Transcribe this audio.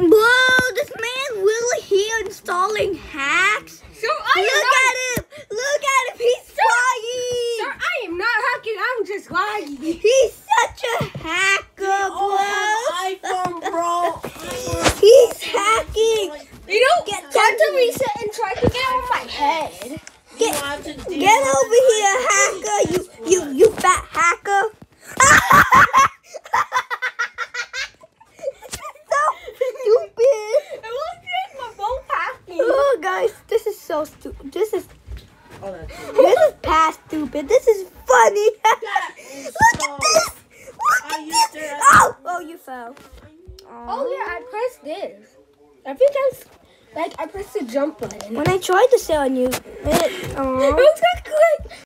Whoa, this man really here installing hacks? Sir, Look at him! Look at him! He's flying! Sir, I am not hacking. I'm just lagging. He's such a hacker, bro! iPhone, bro. He's hacking! You know, Get try to down. reset and try to get on my head. Get over here, hacker! You fat hacker! So stupid! It was just my phone hacking. Oh, guys, this is so stupid. This is past stupid. This is funny. Look at this! Look at this! Oh, you fell. Oh yeah, I pressed this. I think I pressed the jump button. When I tried to sit on you, It was good.